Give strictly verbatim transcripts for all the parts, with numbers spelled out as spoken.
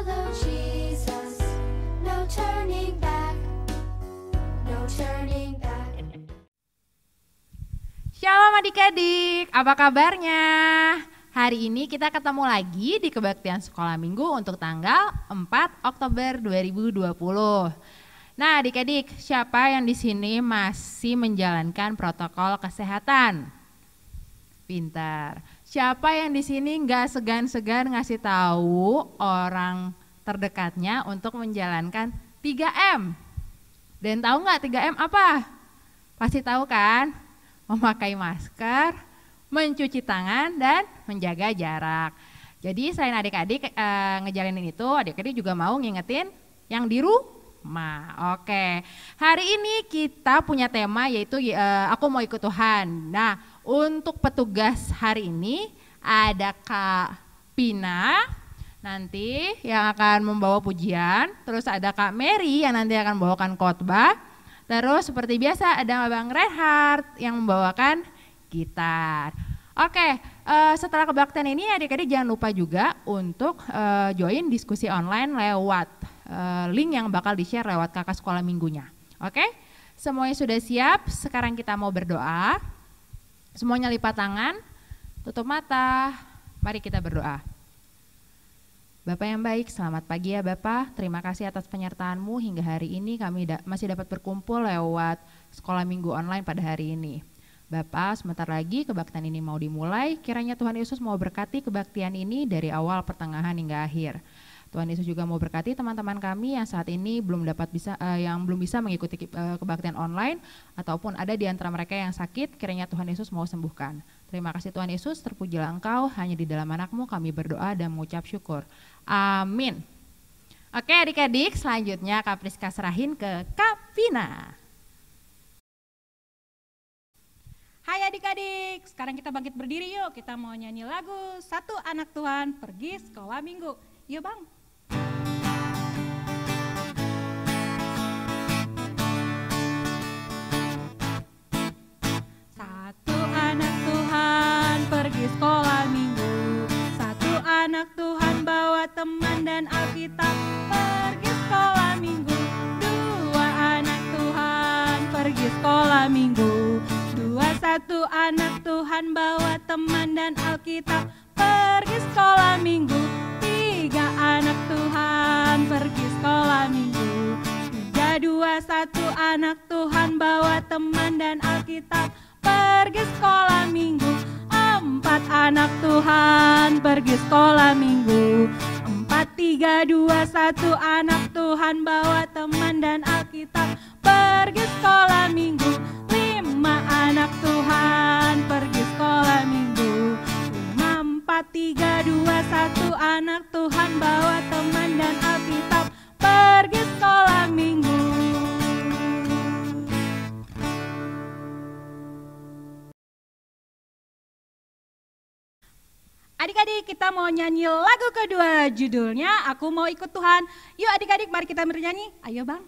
follow Jesus. No turning back. No turning back. Shalom adik-adik, apa kabarnya? Hari ini kita ketemu lagi di Kebaktian Sekolah Minggu untuk tanggal empat Oktober dua ribu dua puluh. Nah adik-adik, siapa yang di sini masih menjalankan protokol kesehatan? Pintar. Siapa yang di sini nggak segan-segan ngasih tahu orang terdekatnya untuk menjalankan tiga M? Dan tahu nggak tiga M apa? Pasti tahu kan? Memakai masker, mencuci tangan, dan menjaga jarak. Jadi selain adik-adik e, ngejalanin itu, adik-adik juga mau ngingetin yang di rumah. Oke, hari ini kita punya tema yaitu e, aku mau ikut Tuhan. Nah, untuk petugas hari ini ada Kak Pina nanti yang akan membawa pujian, terus ada Kak Mary yang nanti akan membawakan khotbah. Terus seperti biasa ada Bang Reinhardt yang membawakan gitar. Oke, uh, setelah kebaktian ini adik-adik jangan lupa juga untuk uh, join diskusi online lewat uh, link yang bakal di-share lewat kakak sekolah minggunya. Oke, semuanya sudah siap, sekarang kita mau berdoa. Semuanya lipat tangan, tutup mata, mari kita berdoa. Bapak yang baik, selamat pagi ya Bapak. Terima kasih atas penyertaan-Mu hingga hari ini kami da- masih dapat berkumpul lewat sekolah minggu online pada hari ini. Bapak, sebentar lagi kebaktian ini mau dimulai. Kiranya Tuhan Yesus mau berkati kebaktian ini dari awal, pertengahan hingga akhir. Tuhan Yesus juga mau berkati teman-teman kami yang saat ini belum dapat bisa uh, yang belum bisa mengikuti uh, kebaktian online ataupun ada di antara mereka yang sakit. Kiranya Tuhan Yesus mau sembuhkan. Terima kasih Tuhan Yesus, terpujilah Engkau, hanya di dalam anak-Mu kami berdoa dan mengucap syukur. Amin. Oke adik-adik, selanjutnya Kak Priska serahin ke Kak Vina. Hai adik-adik, sekarang kita bangkit berdiri yuk. Kita mau nyanyi lagu Satu Anak Tuhan Pergi Sekolah Minggu. Yuk bang. Satu anak Tuhan pergi sekolah minggu. Satu anak Tuhan bawa teman dan Alkitab pergi sekolah minggu. Dua anak Tuhan pergi sekolah minggu. Dua satu anak Tuhan bawa teman dan Alkitab pergi sekolah minggu. Tiga anak Tuhan pergi sekolah minggu. Tiga dua satu anak Tuhan bawa teman dan Alkitab pergi sekolah minggu. Empat anak Tuhan pergi sekolah minggu. Empat tiga dua satu anak Tuhan bawa teman dan Alkitab pergi sekolah minggu. Lima anak Tuhan pergi sekolah minggu. Lima empat tiga dua satu anak Tuhan bawa teman dan Alkitab pergi sekolah minggu. Adik-adik, kita mau nyanyi lagu kedua, judulnya Aku Mau Ikut Tuhan. Yuk adik-adik, mari kita bernyanyi. Ayo bang.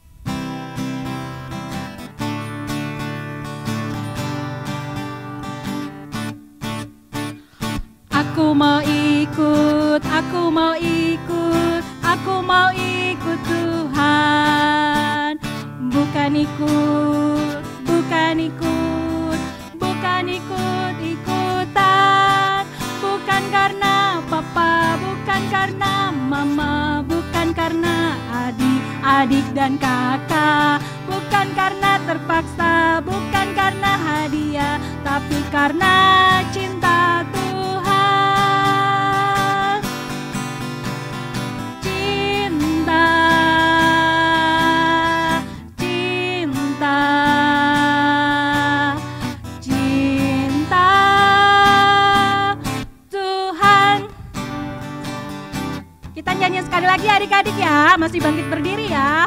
Aku mau ikut, aku mau ikut, aku mau ikut Tuhan. Bukan ikut, bukan ikut, bukan ikut-ikutan. Bukan karena papa, bukan karena mama, bukan karena adik-adik dan kakak. Bukan karena terpaksa, bukan karena hadiah, tapi karena cinta Tuhan. Cinta, cinta, cinta Tuhan. Kita nyanyi sekali lagi adik-adik ya, masih bangkit berdiri ya.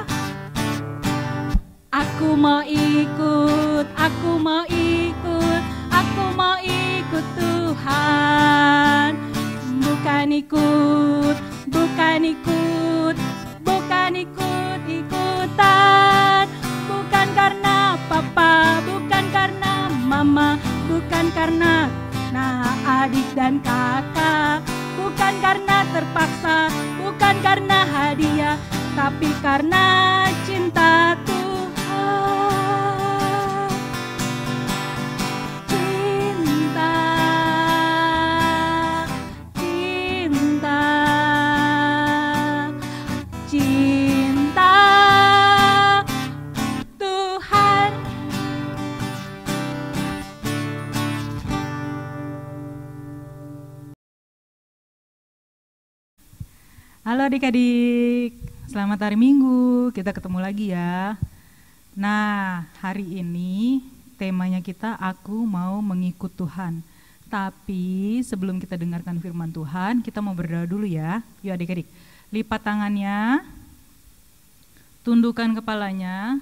Aku mau ikut, aku mau ikut, aku mau ikut Tuhan. Bukan ikut, bukan ikut, bukan ikut-ikutan. Bukan karena papa, bukan karena mama, bukan karena nah adik dan kakak. Bukan karena terpaksa, bukan karena tapi karena cinta Tuhan. Cinta, cinta, cinta Tuhan. Halo adik-adik, selamat hari Minggu, kita ketemu lagi ya. Nah, hari ini temanya kita aku mau mengikut Tuhan. Tapi sebelum kita dengarkan firman Tuhan, kita mau berdoa dulu ya. Yuk adik-adik, lipat tangannya, tundukkan kepalanya,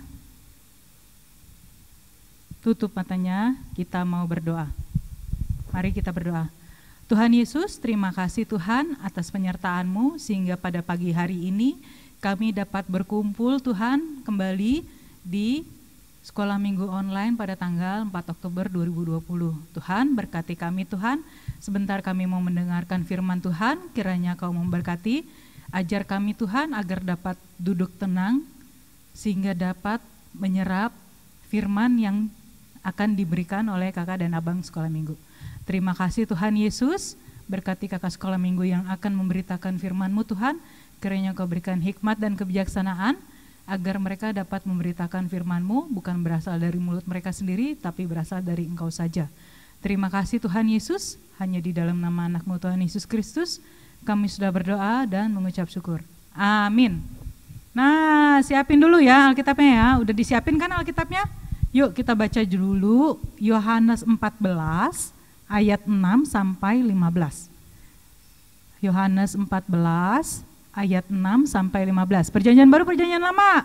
tutup matanya, kita mau berdoa. Mari kita berdoa. Tuhan Yesus, terima kasih Tuhan atas penyertaan-Mu sehingga pada pagi hari ini kami dapat berkumpul Tuhan kembali di Sekolah Minggu Online pada tanggal empat Oktober dua ribu dua puluh. Tuhan berkati kami Tuhan, sebentar kami mau mendengarkan firman Tuhan, kiranya Kau memberkati, ajar kami Tuhan agar dapat duduk tenang sehingga dapat menyerap firman yang akan diberikan oleh kakak dan abang Sekolah Minggu. Terima kasih Tuhan Yesus, berkati kakak sekolah minggu yang akan memberitakan firman-Mu Tuhan, kiranya Kau berikan hikmat dan kebijaksanaan, agar mereka dapat memberitakan firman-Mu bukan berasal dari mulut mereka sendiri, tapi berasal dari Engkau saja. Terima kasih Tuhan Yesus, hanya di dalam nama anak-Mu Tuhan Yesus Kristus, kami sudah berdoa dan mengucap syukur. Amin. Nah, siapin dulu ya Alkitabnya ya, udah disiapin kan Alkitabnya? Yuk kita baca dulu Yohanes empat belas, ayat enam sampai lima belas. Yohanes empat belas ayat enam sampai lima belas. Perjanjian baru, perjanjian lama?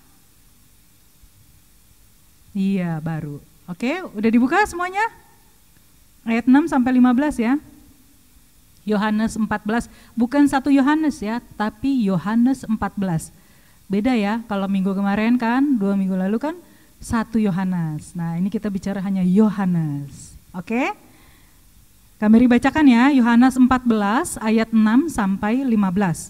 Iya, baru. Oke, udah dibuka semuanya? Ayat enam sampai lima belas ya. Yohanes empat belas, bukan satu Yohanes ya, tapi Yohanes empat belas. Beda ya, kalau minggu kemarin kan, dua minggu lalu kan satu Yohanes. Nah, ini kita bicara hanya Yohanes. Oke? Kami bacakan ya, Yohanes empat belas ayat enam sampai lima belas.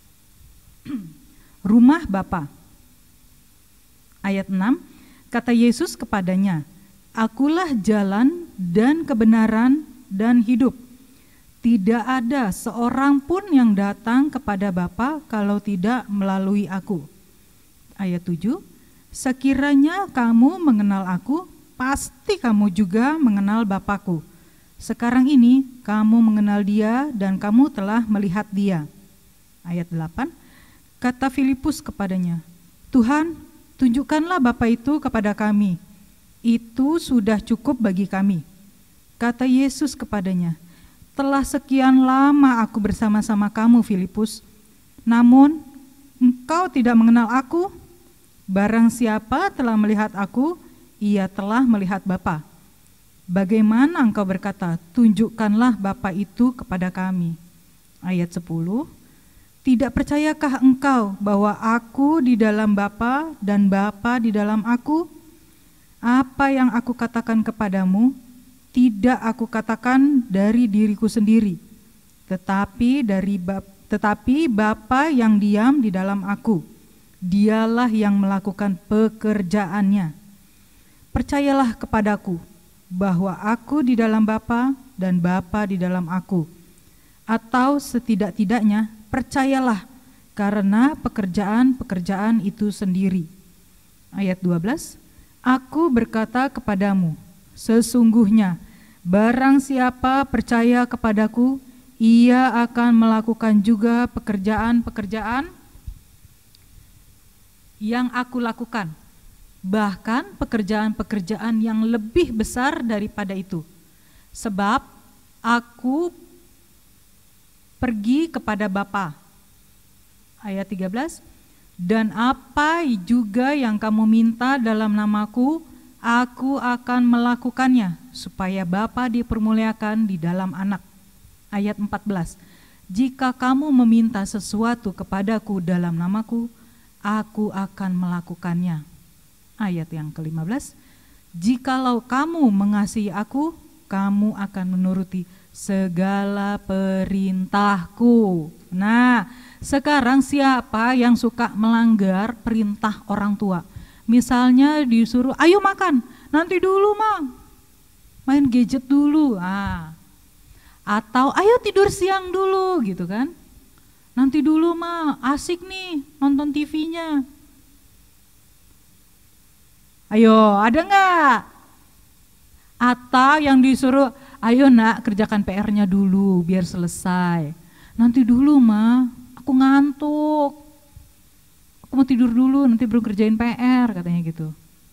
Rumah Bapa. Ayat enam, kata Yesus kepadanya, Akulah jalan dan kebenaran dan hidup. Tidak ada seorang pun yang datang kepada Bapa kalau tidak melalui aku. Ayat tujuh, sekiranya kamu mengenal aku, pasti kamu juga mengenal Bapa-Ku. Sekarang ini kamu mengenal Dia dan kamu telah melihat Dia. Ayat delapan, kata Filipus kepadanya, Tuhan, tunjukkanlah Bapa itu kepada kami. Itu sudah cukup bagi kami. Kata Yesus kepadanya, telah sekian lama aku bersama-sama kamu, Filipus, namun engkau tidak mengenal aku. Barang siapa telah melihat aku, ia telah melihat Bapa. Bagaimana engkau berkata, tunjukkanlah Bapa itu kepada kami? Ayat sepuluh, tidak percayakah engkau bahwa aku di dalam Bapa dan Bapa di dalam aku? Apa yang aku katakan kepadamu, tidak aku katakan dari diriku sendiri, tetapi dari Bapa, tetapi Bapa yang diam di dalam aku, Dialah yang melakukan pekerjaannya. Percayalah kepadaku, bahwa aku di dalam Bapa dan Bapa di dalam aku. Atau setidak-tidaknya percayalah karena pekerjaan-pekerjaan itu sendiri. Ayat dua belas, aku berkata kepadamu, sesungguhnya barang siapa percaya kepadaku, ia akan melakukan juga pekerjaan-pekerjaan yang aku lakukan. Bahkan pekerjaan-pekerjaan yang lebih besar daripada itu. Sebab aku pergi kepada Bapa. Ayat tiga belas, dan apa juga yang kamu minta dalam namaku, aku akan melakukannya, supaya Bapa dipermuliakan di dalam Anak. Ayat empat belas, jika kamu meminta sesuatu kepadaku dalam namaku, aku akan melakukannya. Ayat yang ke lima belas, jikalau kamu mengasihi aku, kamu akan menuruti segala perintahku. Nah, sekarang siapa yang suka melanggar perintah orang tua? Misalnya disuruh, ayo makan, nanti dulu Mang, main gadget dulu. Ah. Atau ayo tidur siang dulu gitu kan. Nanti dulu mah asik nih nonton T V-nya. Ayo, ada nggak? Atau yang disuruh, ayo nak kerjakan P R-nya dulu biar selesai. Nanti dulu mah, aku ngantuk. Aku mau tidur dulu, nanti baru kerjain P R, katanya gitu.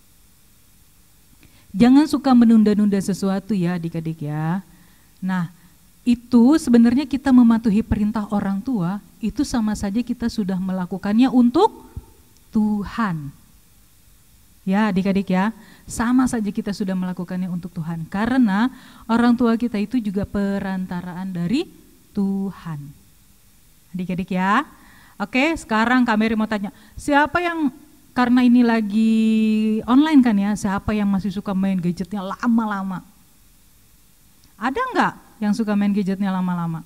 Jangan suka menunda-nunda sesuatu ya adik-adik ya. Nah, itu sebenarnya kita mematuhi perintah orang tua, itu sama saja kita sudah melakukannya untuk Tuhan. Ya adik-adik ya, sama saja kita sudah melakukannya untuk Tuhan. Karena orang tua kita itu juga perantaraan dari Tuhan. Adik-adik ya. Oke, sekarang Kak Mary mau tanya, siapa yang, karena ini lagi online kan ya, siapa yang masih suka main gadgetnya lama-lama? Ada enggak yang suka main gadgetnya lama-lama?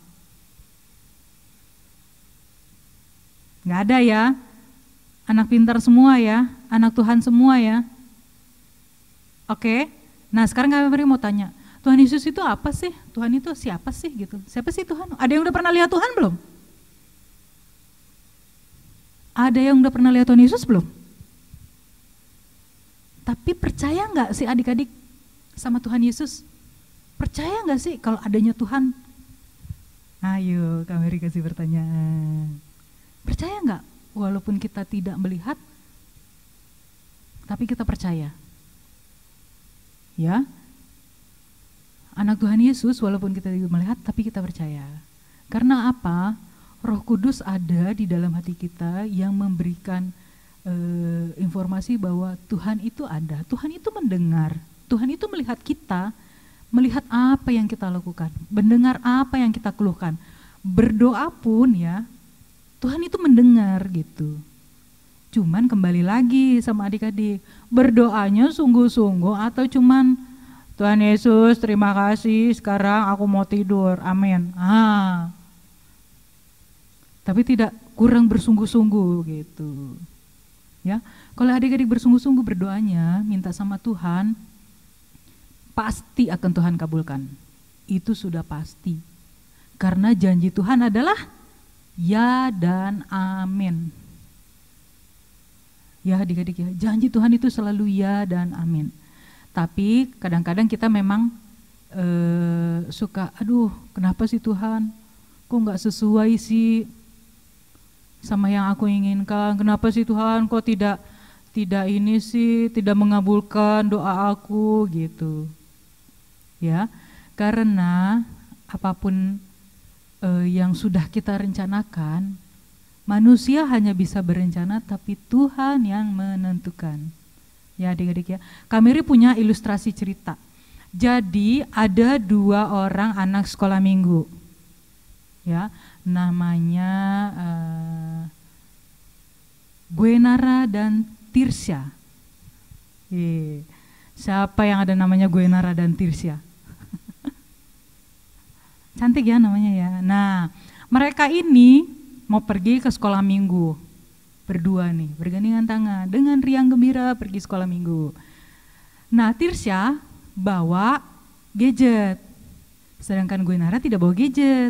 Enggak ada ya? Anak pintar semua ya, anak Tuhan semua ya. Oke, nah sekarang kami mau tanya, Tuhan Yesus itu apa sih? Tuhan itu siapa sih gitu? Siapa sih Tuhan? Ada yang udah pernah lihat Tuhan belum? Ada yang udah pernah lihat Tuhan Yesus belum? Tapi percaya nggak sih adik-adik sama Tuhan Yesus? Percaya nggak sih kalau adanya Tuhan? Ayo, Kak Mary kasih pertanyaan. Percaya nggak? Walaupun kita tidak melihat, tapi kita percaya. Ya, anak Tuhan Yesus walaupun kita tidak melihat, tapi kita percaya. Karena apa? Roh Kudus ada di dalam hati kita yang memberikan eh, informasi bahwa Tuhan itu ada. Tuhan itu mendengar. Tuhan itu melihat kita, melihat apa yang kita lakukan, mendengar apa yang kita keluhkan. Berdoa pun ya, Tuhan itu mendengar gitu. Cuman kembali lagi sama adik-adik, berdoanya sungguh-sungguh atau cuman Tuhan Yesus terima kasih sekarang aku mau tidur, amin. Ah, tapi tidak kurang bersungguh-sungguh gitu. Ya, kalau adik-adik bersungguh-sungguh berdoanya, minta sama Tuhan, pasti akan Tuhan kabulkan. Itu sudah pasti. Karena janji Tuhan adalah ya dan amin. Ya adik-adik ya, janji Tuhan itu selalu ya dan amin. Tapi kadang-kadang kita memang eh, suka, aduh kenapa sih Tuhan, kok gak sesuai sih sama yang aku inginkan, kenapa sih Tuhan kok tidak tidak ini sih, tidak mengabulkan doa aku gitu. Ya, karena apapun eh, yang sudah kita rencanakan, manusia hanya bisa berencana tapi Tuhan yang menentukan. Ya adik-adik ya, Kak Mary punya ilustrasi cerita. Jadi ada dua orang anak sekolah minggu. Ya, namanya uh, Guenara dan Tirsya. Eh, siapa yang ada namanya Guenara dan Tirsya? Cantik ya namanya ya. Nah, mereka ini mau pergi ke sekolah minggu. Berdua nih, bergandengan tangan dengan riang gembira pergi sekolah minggu. Nah, Tirsya bawa gadget. Sedangkan Guenara tidak bawa gadget.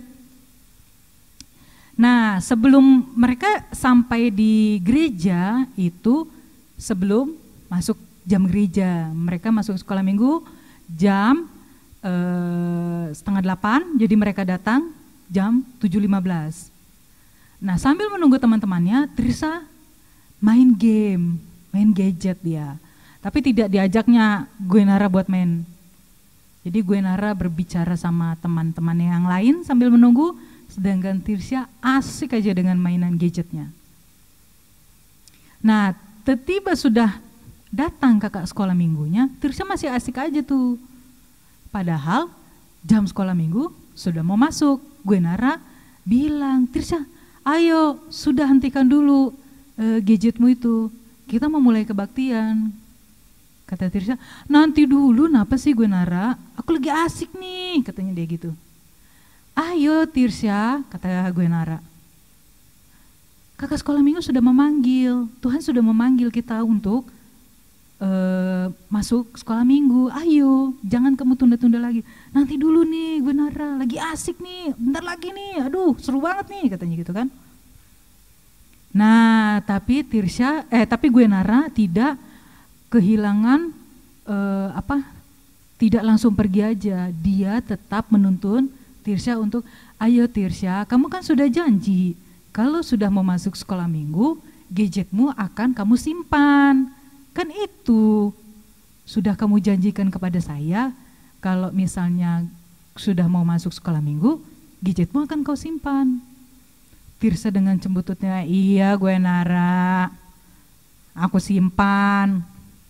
Nah, sebelum mereka sampai di gereja itu, sebelum masuk jam gereja, mereka masuk sekolah minggu jam eh, setengah delapan, jadi mereka datang jam tujuh lima belas. Nah, sambil menunggu teman-temannya, Tirsya main game, main gadget dia. Tapi tidak diajaknya Guenara buat main. Jadi Guenara berbicara sama teman-temannya yang lain sambil menunggu, sedangkan Tirsya asik aja dengan mainan gadgetnya. Nah, tiba sudah datang kakak sekolah minggunya, Tirsya masih asik aja tuh. Padahal jam sekolah minggu sudah mau masuk. Guenara bilang, Tirsya, ayo sudah hentikan dulu uh, gadgetmu itu, kita mau mulai kebaktian. Kata Tirsya, nanti dulu, kenapa sih Guenara, aku lagi asik nih, katanya dia gitu. Ayo Tirsya, kata gue Nara. Kakak sekolah minggu sudah memanggil, Tuhan sudah memanggil kita untuk uh, masuk sekolah minggu. Ayo, jangan kamu tunda-tunda lagi. Nanti dulu nih gue Nara, lagi asik nih, bentar lagi nih, aduh seru banget nih katanya gitu kan. Nah tapi Tirsya, eh tapi gue Nara tidak kehilangan uh, apa, tidak langsung pergi aja. Dia tetap menuntun Tirsya untuk, ayo Tirsya, kamu kan sudah janji kalau sudah mau masuk sekolah minggu, gadgetmu akan kamu simpan. Kan itu sudah kamu janjikan kepada saya, kalau misalnya sudah mau masuk sekolah minggu, gadgetmu akan kau simpan. Tirsya dengan cembututnya, iya gue Nara, aku simpan.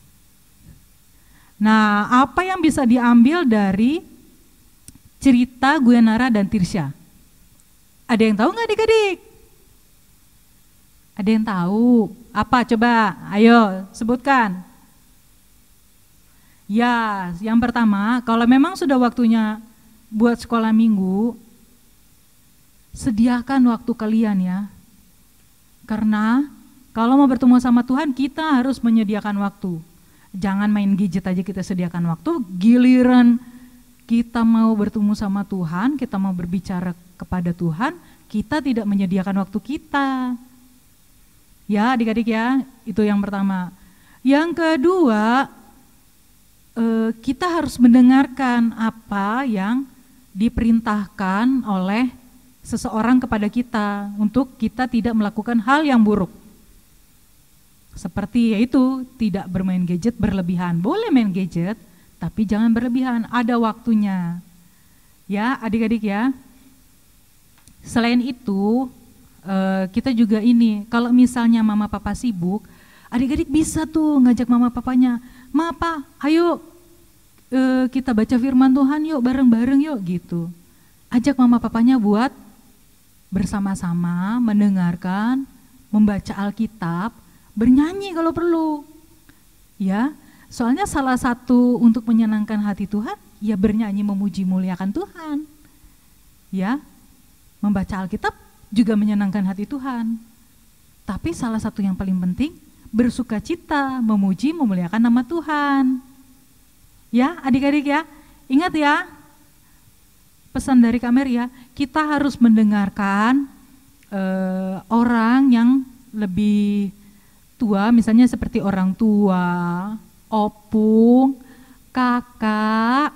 Nah, apa yang bisa diambil dari cerita gue Nara dan Tirsya? Ada yang tahu nggak adik-adik? Ada yang tahu? Apa coba? Ayo sebutkan. Ya, yang pertama, kalau memang sudah waktunya buat sekolah minggu, sediakan waktu kalian ya. Karena kalau mau bertemu sama Tuhan, kita harus menyediakan waktu. Jangan main gadget aja kita sediakan waktu, giliran kita mau bertemu sama Tuhan, kita mau berbicara kepada Tuhan, kita tidak menyediakan waktu kita. Ya adik-adik ya, itu yang pertama. Yang kedua, eh, kita harus mendengarkan apa yang diperintahkan oleh seseorang kepada kita untuk kita tidak melakukan hal yang buruk. Seperti yaitu tidak bermain gadget berlebihan. Boleh main gadget, tapi jangan berlebihan, ada waktunya. Ya adik-adik ya. Selain itu, kita juga ini, kalau misalnya mama papa sibuk, adik-adik bisa tuh ngajak mama papanya, "Ma, Pa, ayo kita baca firman Tuhan yuk, bareng-bareng yuk," gitu. Ajak mama papanya buat bersama-sama mendengarkan, membaca Alkitab, bernyanyi kalau perlu. Ya, soalnya salah satu untuk menyenangkan hati Tuhan, ya bernyanyi memuji muliakan Tuhan. Ya, membaca Alkitab juga menyenangkan hati Tuhan. Tapi salah satu yang paling penting, bersukacita, memuji, memuliakan nama Tuhan. Ya, adik-adik ya, ingat ya, pesan dari Kak Mary ya, kita harus mendengarkan eh, orang yang lebih tua, misalnya seperti orang tua, opung, kakak,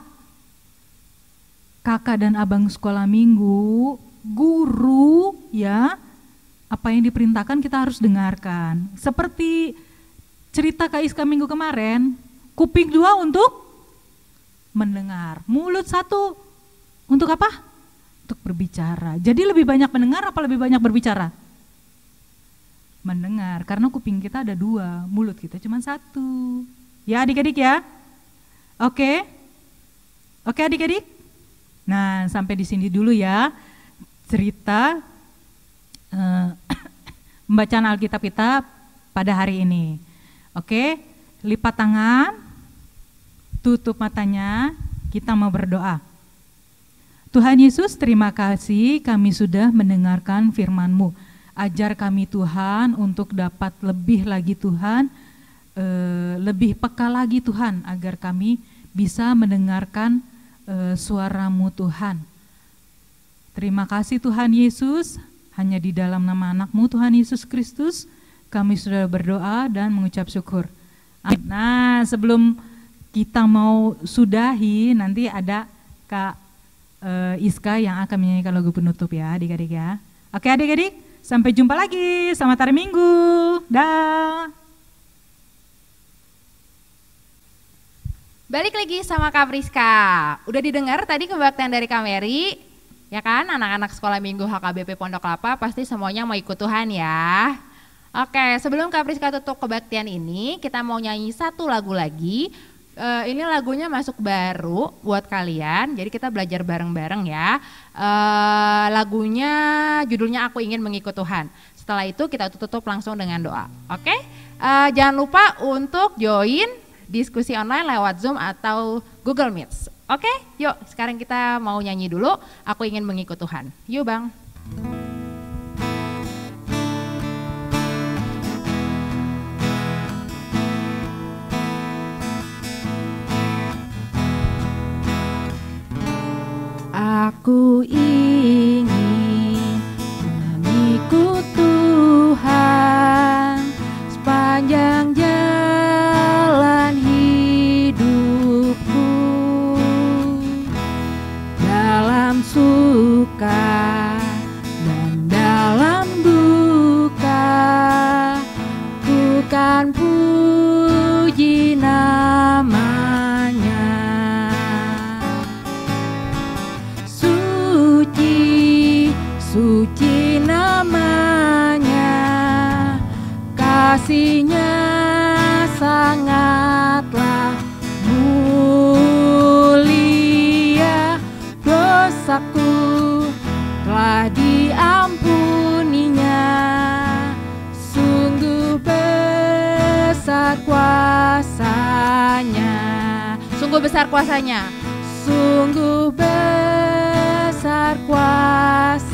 kakak dan abang sekolah minggu, guru, ya, apa yang diperintahkan kita harus dengarkan. Seperti cerita Kak Iska minggu kemarin, kuping dua untuk mendengar, mulut satu untuk apa? Untuk berbicara. Jadi lebih banyak mendengar apa lebih banyak berbicara? Mendengar, karena kuping kita ada dua, mulut kita cuma satu. Ya adik-adik ya. Oke, oke adik-adik. Nah sampai di sini dulu ya cerita uh, pembacaan Alkitab kita pada hari ini. Oke, lipat tangan, tutup matanya, kita mau berdoa. Tuhan Yesus, terima kasih kami sudah mendengarkan firman-Mu. Ajar kami Tuhan untuk dapat lebih lagi Tuhan, uh, lebih peka lagi Tuhan, agar kami bisa mendengarkan uh, suara-Mu Tuhan. Terima kasih Tuhan Yesus, hanya di dalam nama anak-Mu Tuhan Yesus Kristus, kami sudah berdoa dan mengucap syukur. Amin. Nah sebelum kita mau sudahi, nanti ada Kak uh, Iska yang akan menyanyikan lagu penutup ya adik-adik ya. Oke adik-adik, sampai jumpa lagi, selamat hari Minggu, dah. Balik lagi sama Kak Priska. Udah didengar tadi kebaktian dari Kak Mary? Ya kan, anak-anak sekolah minggu H K B P Pondok Kelapa pasti semuanya mau ikut Tuhan ya. Oke, sebelum Kak Priska tutup kebaktian ini, kita mau nyanyi satu lagu lagi. Uh, ini lagunya masuk baru buat kalian, jadi kita belajar bareng-bareng ya. Uh, lagunya judulnya Aku Ingin Mengikut Tuhan. Setelah itu kita tutup langsung dengan doa. Oke, uh, jangan lupa untuk join diskusi online lewat Zoom atau Google Meet. Oke, yuk sekarang kita mau nyanyi dulu. Aku ingin mengikut Tuhan. Yuk Bang. Aku ingin mengikut Tuhan sepanjang jalan hidupku, dalam suka dan dalam duka, ku kan puji nama. Suci namanya, kasihnya sangatlah mulia, dosaku telah diampuninya, sungguh besar kuasanya, sungguh besar kuasanya, sungguh besar kuasanya.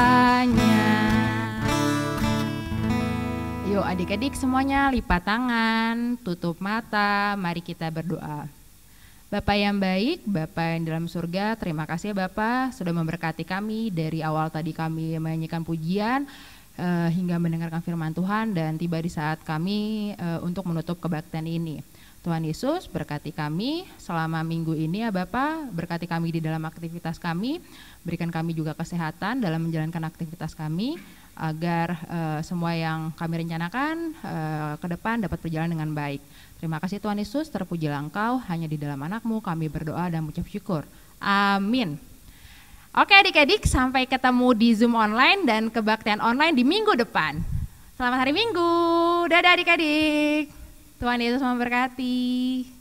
Yuk adik-adik semuanya lipat tangan, tutup mata, mari kita berdoa. Bapa yang baik, Bapa yang dalam surga, terima kasih Bapa sudah memberkati kami dari awal tadi kami menyanyikan pujian uh, hingga mendengarkan firman Tuhan dan tiba di saat kami uh, untuk menutup kebaktian ini. Tuhan Yesus berkati kami selama minggu ini ya Bapa, berkati kami di dalam aktivitas kami, berikan kami juga kesehatan dalam menjalankan aktivitas kami, agar uh, semua yang kami rencanakan uh, ke depan dapat berjalan dengan baik. Terima kasih Tuhan Yesus, terpujilah Engkau, hanya di dalam anak-Mu kami berdoa dan mengucap syukur. Amin. Oke adik-adik, sampai ketemu di Zoom online dan kebaktian online di minggu depan. Selamat hari Minggu, dadah adik-adik. Tuhan Yesus memberkati.